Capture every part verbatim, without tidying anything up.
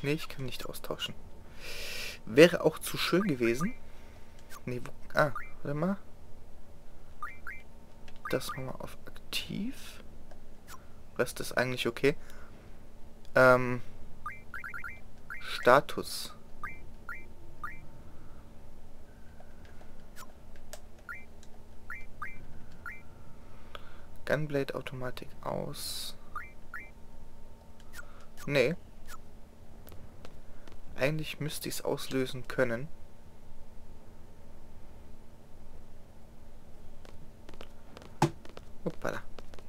Nee, ich kann nicht austauschen. Wäre auch zu schön gewesen. Nee, wo, ah, warte mal. Das machen wir auf aktiv. Rest ist eigentlich okay. Ähm, Status. Gunblade Automatik aus. Nee. Eigentlich müsste ich es auslösen können. Hoppala.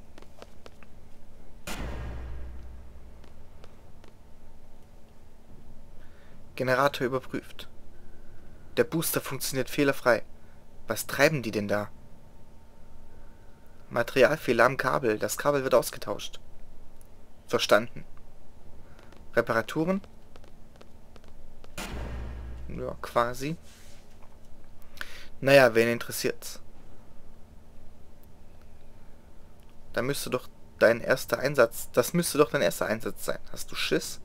Generator überprüft. Der Booster funktioniert fehlerfrei. Was treiben die denn da? Materialfehler am Kabel. Das Kabel wird ausgetauscht. Verstanden. Reparaturen? Ja, quasi. Naja, wen interessiert's? Da müsste doch dein erster Einsatz... Das müsste doch dein erster Einsatz sein. Hast du Schiss?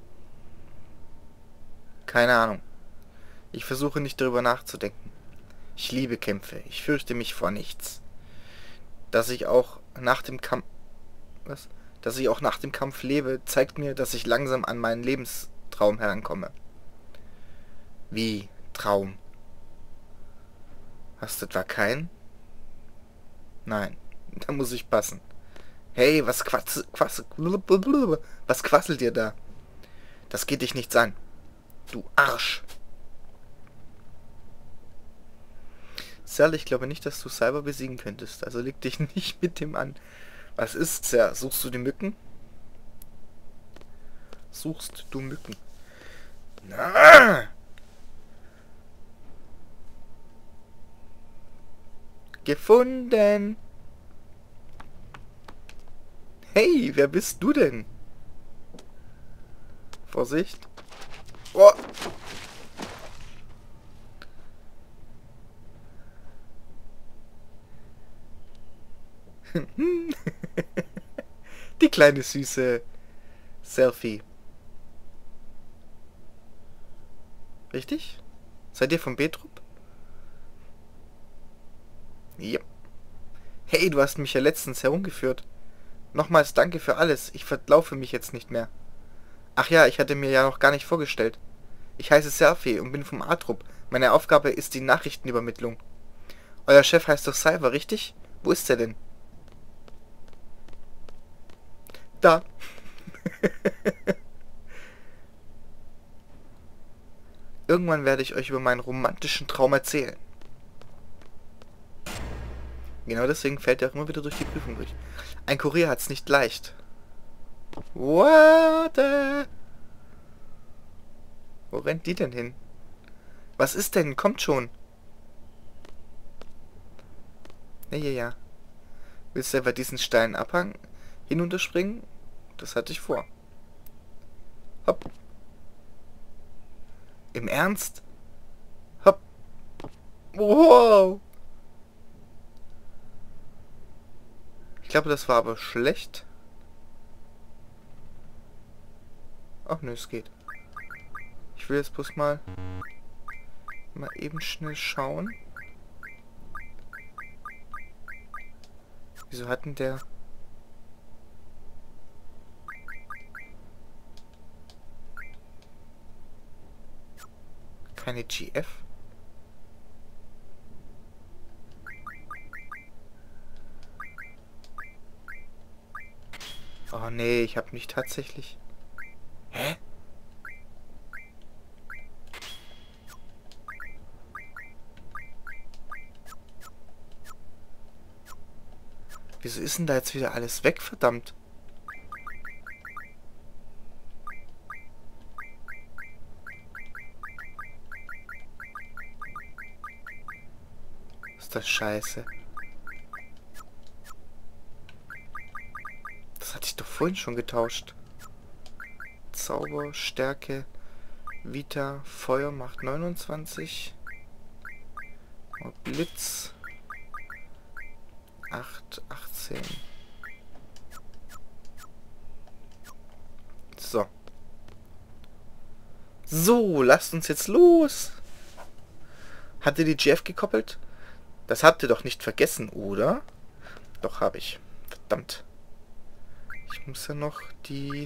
Keine Ahnung. Ich versuche nicht darüber nachzudenken. Ich liebe Kämpfe. Ich fürchte mich vor nichts. Dass ich auch nach dem Kampf... Was? Dass ich auch nach dem Kampf lebe, zeigt mir, dass ich langsam an meinen Lebenstraum herankomme. Wie? Traum? Hast du etwa keinen? Nein. Da muss ich passen. Hey, was quatsch... Quass, was quasselt ihr da? Das geht dich nichts an. Du Arsch. Sal, ich glaube nicht, dass du Cyber besiegen könntest. Also leg dich nicht mit dem an. Was ist's ja? Suchst du die Mücken? Suchst du Mücken? Na! Gefunden! Hey, wer bist du denn? Vorsicht. Oh! Die kleine süße Selfie. Richtig? Seid ihr vom B-Trupp? Ja. Hey, du hast mich ja letztens herumgeführt. Nochmals danke für alles. Ich verlaufe mich jetzt nicht mehr. Ach ja, ich hatte mir ja noch gar nicht vorgestellt. Ich heiße Selfie und bin vom A-Trupp. Meine Aufgabe ist die Nachrichtenübermittlung. Euer Chef heißt doch Cyber, richtig? Wo ist er denn? Da. Irgendwann werde ich euch über meinen romantischen Traum erzählen. Genau deswegen fällt er auch immer wieder durch die Prüfung durch. Ein Kurier hat's nicht leicht. Warte. Wo rennt die denn hin? Was ist denn? Kommt schon. Ja, ja, ja. Willst du etwa diesen steilen Abhang hinunterspringen? Das hatte ich vor. Hopp. Im Ernst? Hopp. Wow. Ich glaube, das war aber schlecht. Ach nö, es geht. Ich will jetzt bloß mal mal eben schnell schauen. Wieso hatten der... keine G F? Oh nee, ich habe mich tatsächlich... Hä? Wieso ist denn da jetzt wieder alles weg, verdammt? Ist das scheiße. Das hatte ich doch vorhin schon getauscht. Zauber, Stärke, Vita, Feuer macht neunundzwanzig. Oh, Blitz. acht, achtzehn. So. So, lasst uns jetzt los. Habt ihr die G F gekoppelt? Das habt ihr doch nicht vergessen, oder? Doch, habe ich. Verdammt. Ich muss ja noch die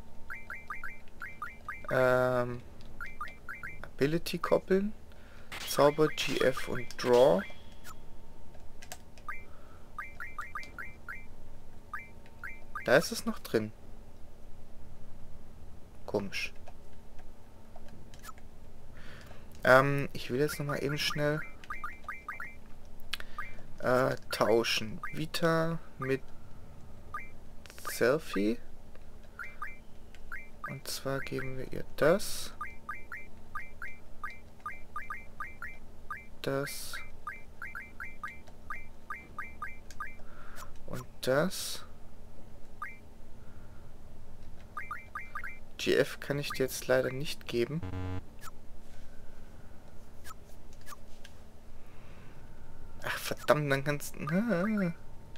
ähm, Ability koppeln. Zauber, G F und Draw. Da ist es noch drin. Komisch. Ähm, ich will jetzt nochmal eben schnell äh, tauschen. Vita mit Selfie. Und zwar geben wir ihr das. Das. Und das. G F kann ich dir jetzt leider nicht geben. Ach verdammt, dann kannst du... Ah.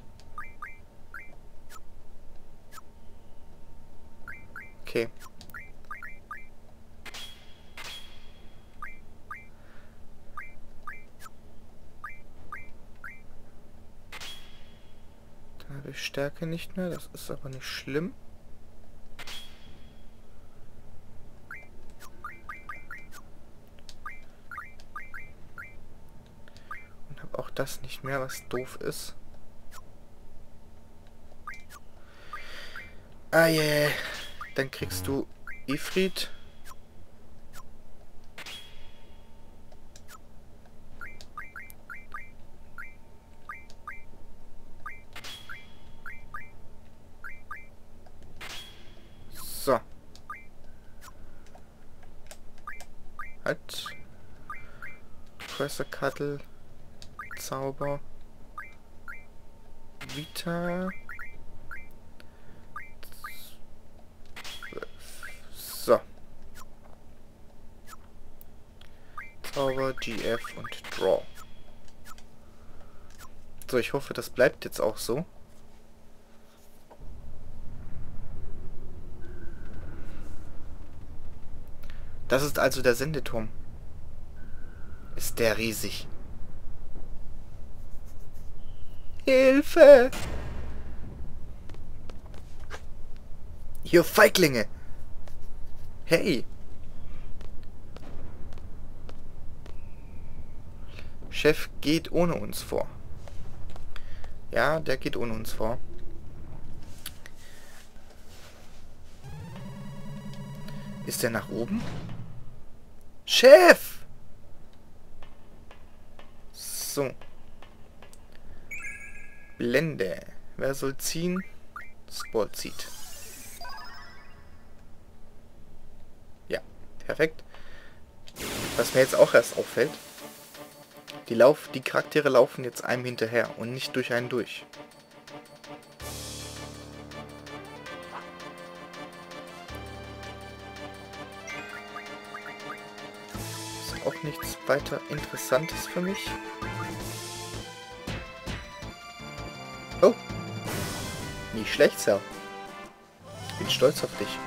Okay. Dann habe ich Stärke nicht mehr, das ist aber nicht schlimm. Auch das nicht mehr, was doof ist. Ah yeah. Dann kriegst du Ifrit. So. Halt. Quasarkattel. Zauber. Vita. So. Zauber, G F und Draw. So, ich hoffe, das bleibt jetzt auch so. Das ist also der Sendeturm. Ist der riesig. Hilfe! Ihr Feiglinge! Hey! Chef geht ohne uns vor. Ja, der geht ohne uns vor. Ist der nach oben? Chef! So. Blende. Wer soll ziehen? Sport zieht. Ja, perfekt. Was mir jetzt auch erst auffällt, die, Lauf die Charaktere laufen jetzt einem hinterher und nicht durch einen durch. Ist auch nichts weiter Interessantes für mich. Oh, nicht schlecht, Cell. Ich bin stolz auf dich.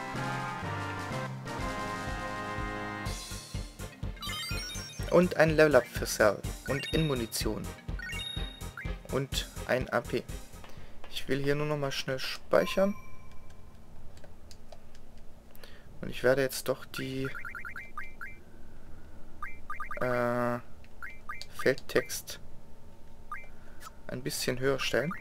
Und ein Level-Up für Cell. Und in Munition. Und ein A P. Ich will hier nur noch mal schnell speichern. Und ich werde jetzt doch die äh, Feldtext ein bisschen höher stellen.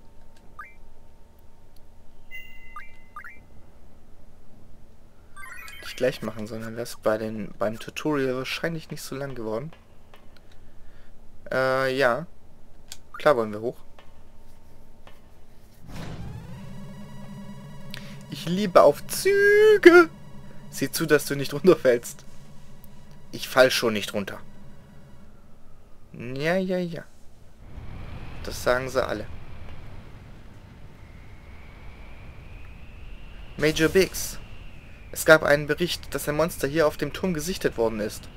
Gleich machen, sondern das bei den beim Tutorial wahrscheinlich nicht so lang geworden. Äh, ja. Klar wollen wir hoch. Ich liebe Aufzüge. Sieh zu, dass du nicht runterfällst. Ich fall schon nicht runter. Ja, ja, ja. Das sagen sie alle. Major Biggs. Es gab einen Bericht, dass ein Monster hier auf dem Turm gesichtet worden ist.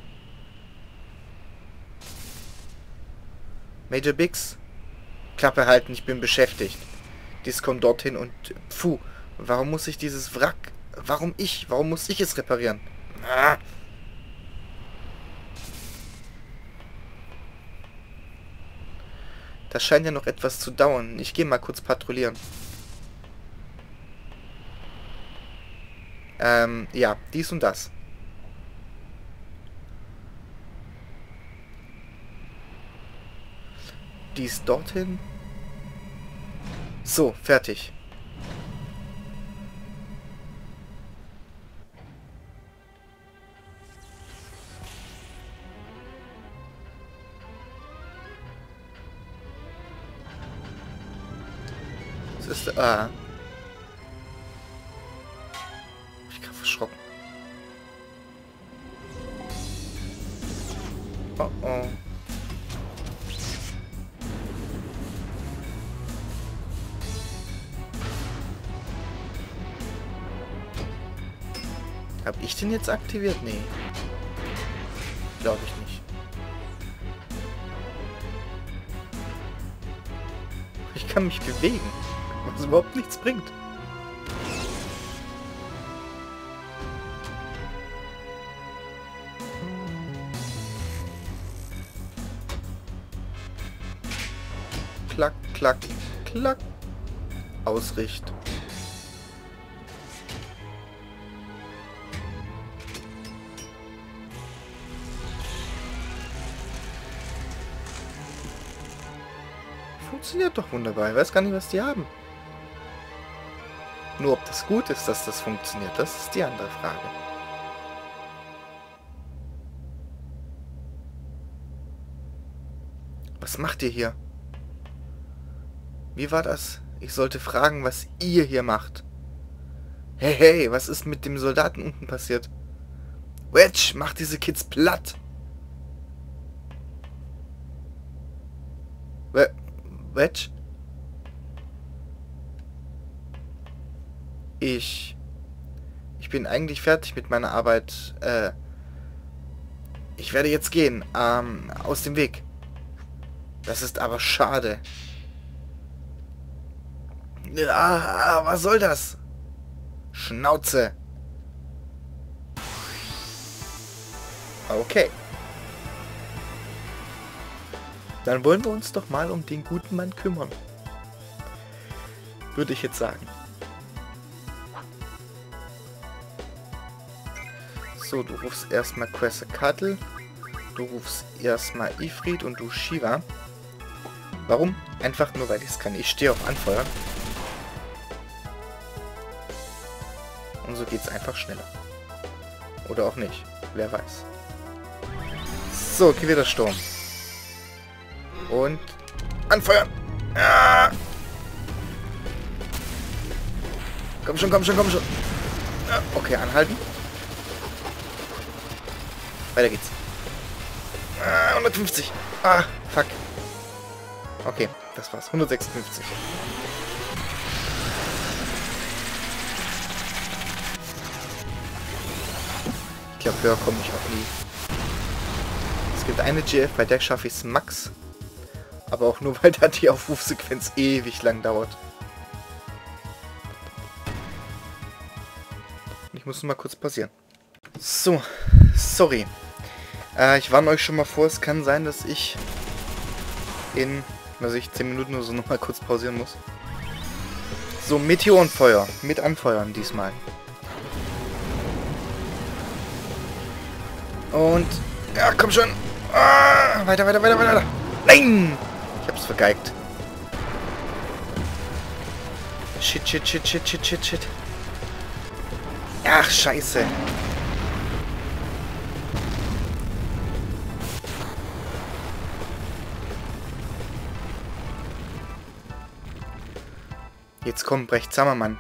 Major Biggs? Klappe halten, ich bin beschäftigt. Dies kommt dorthin und... Pfuh, warum muss ich dieses Wrack... Warum ich? Warum muss ich es reparieren? Ah, Das scheint ja noch etwas zu dauern. Ich gehe mal kurz patrouillieren. Ähm, ja, dies und das. Dies dorthin. So, fertig. Was ist da? Ah. Ich gerade verschrocken. Oh oh. Hab ich den jetzt aktiviert? Nee. Glaube ich nicht. Ich kann mich bewegen, was überhaupt nichts bringt. Klack, klack, klack. Ausricht. Funktioniert doch wunderbar. Ich weiß gar nicht, was die haben. Nur ob das gut ist, dass das funktioniert, das ist die andere Frage. Was macht ihr hier? Wie war das? Ich sollte fragen, was ihr hier macht. Hey, hey, was ist mit dem Soldaten unten passiert? Wedge, mach diese Kids platt! Wedge? Ich... Ich bin eigentlich fertig mit meiner Arbeit. Äh... Ich werde jetzt gehen. Ähm, aus dem Weg. Das ist aber schade. Ah, was soll das? Schnauze. Okay. Dann wollen wir uns doch mal um den guten Mann kümmern. Würde ich jetzt sagen. So, du rufst erstmal Quetzalcoatl. Du rufst erstmal Ifrit und du Shiva. Warum? Einfach nur, weil ich es kann. Ich stehe auf Anfeuern. Und so geht es einfach schneller. Oder auch nicht. Wer weiß. So, Gewittersturm. Und anfeuern. Ah! Komm schon, komm schon, komm schon. Ah, okay, anhalten. Weiter geht's. Ah, hundertfünfzig. Ah, fuck. Okay, das war's. hundertsechsundfünfzig. Ich glaube, höher komme ich auch nie. Es gibt eine G F, bei der schaffe ich es max. Aber auch nur, weil da die Aufrufsequenz ewig lang dauert. Ich muss nur mal kurz pausieren. So, sorry. Äh, ich warne euch schon mal vor, es kann sein, dass ich in, also ich zehn Minuten oder so noch mal kurz pausieren muss. So, Meteorenfeuer. Mit anfeuern diesmal. Und, ja, komm schon. Ah, weiter, weiter, weiter, weiter. Nein! Ich hab's vergeigt. Shit, shit, shit, shit, shit, shit, shit. Ach, scheiße. Jetzt komm, Brecht Zammermann.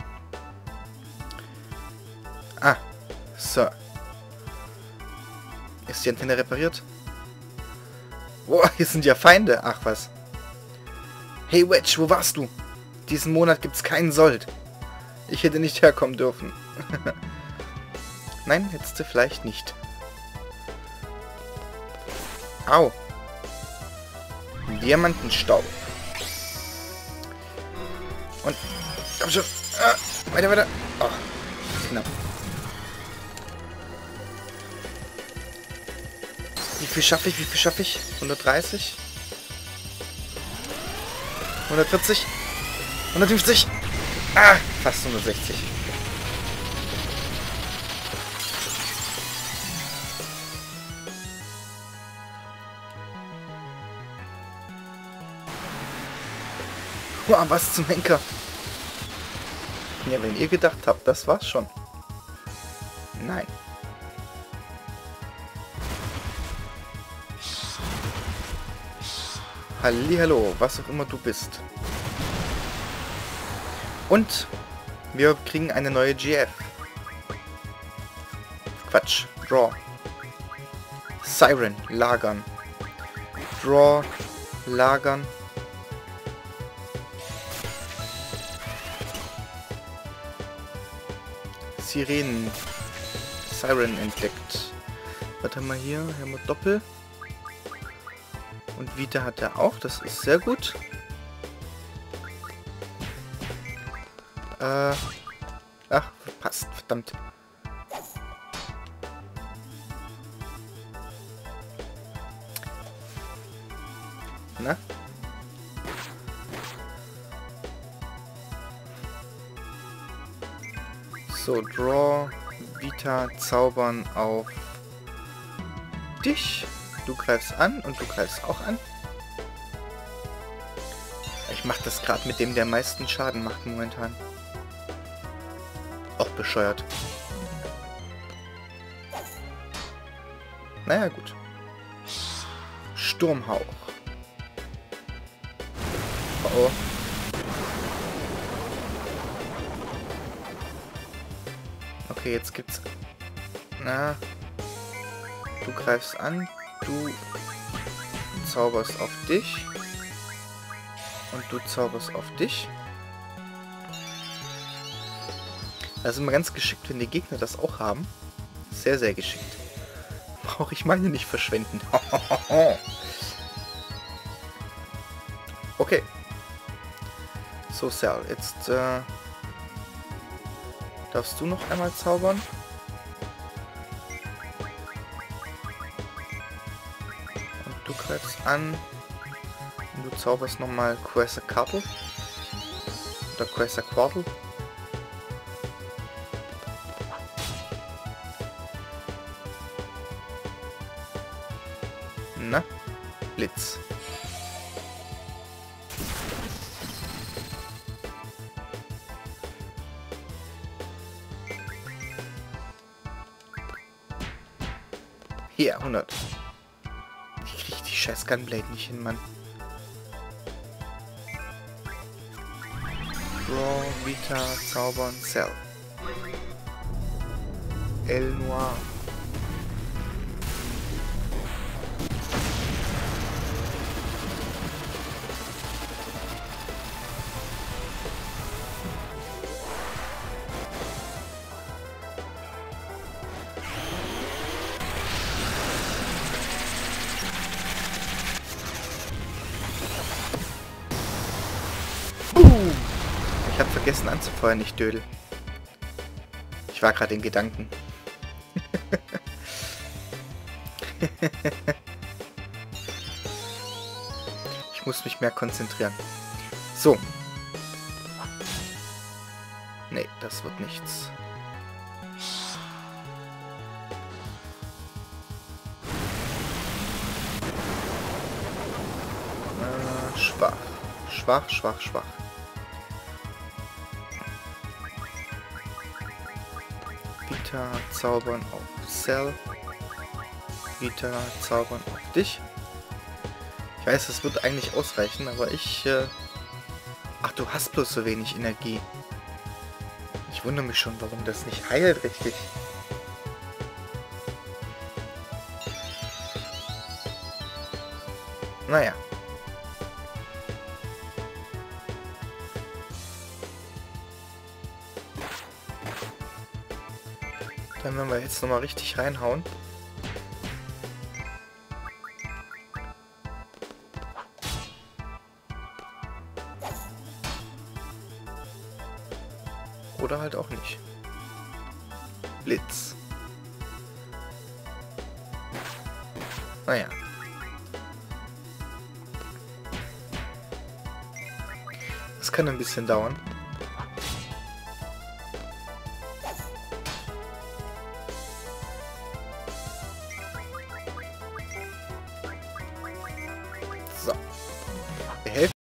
Ah, so. Ist die Antenne repariert? Boah, hier sind ja Feinde. Ach was. Hey Wedge, wo warst du? Diesen Monat gibt's keinen Sold. Ich hätte nicht herkommen dürfen. Nein, hättest du vielleicht nicht. Au. Diamantenstaub. Und... Komm schon. Ah, weiter, weiter. Oh, knapp. Wie viel schaffe ich? Wie viel schaffe ich? hundertdreißig? hundertvierzig. hundertfünfzig. Ah, fast hundertsechzig. Boah, was zum Henker. Ja, wenn ihr gedacht habt, das war's schon. Nein. Hallihallo, was auch immer du bist. Und wir kriegen eine neue G F. Quatsch. Draw. Siren. Lagern. Draw. Lagern. Sirenen. Siren entdeckt. Was haben wir hier? Hier haben wir Doppel. Und Vita hat er auch. Das ist sehr gut. Äh. Ach, passt. Verdammt. Na? So, Draw, Vita, zaubern auf dich. Du greifst an und du greifst auch an. Ich mache das gerade mit dem, der am meisten Schaden macht momentan. Auch bescheuert. Naja, gut. Sturmhauch. Oh oh. Okay, jetzt gibt's... Na... Du greifst an, du zauberst auf dich und du zauberst auf dich. Das ist immer ganz geschickt, wenn die Gegner das auch haben. Sehr, sehr geschickt. Brauche ich meine nicht verschwenden. Okay. So, Cell, jetzt äh, darfst du noch einmal zaubern. Du greifst an und du zauberst nochmal Quetzalcoatl oder Quetzalcoatl. Na, Blitz. Hier, hundert. Scheiß Gunblade nicht hin, Mann. Draw, Vita, zaubern, Cell. El Noir. Ich habe vergessen anzufeuern, nicht Dödel. Ich war gerade in Gedanken. Ich muss mich mehr konzentrieren. So. Nee, das wird nichts. Äh, schwach. Schwach, schwach, schwach. Vita zaubern auf Cell. Vita zaubern auf dich. Ich weiß, das wird eigentlich ausreichen, aber ich... Äh Ach, du hast bloß so wenig Energie. Ich wundere mich schon, warum das nicht heilt richtig. Naja. Dann werden wir jetzt nochmal richtig reinhauen. Oder halt auch nicht. Blitz. Naja. Das kann ein bisschen dauern. So. Wir helfen